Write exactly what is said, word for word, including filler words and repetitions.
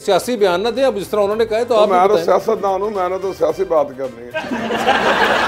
सियासी बयान ना दे, अब जिस तरह उन्होंने कहा है तो आप मैं तो सियासतदान हूं, मैंने तो सियासी बात करनी है।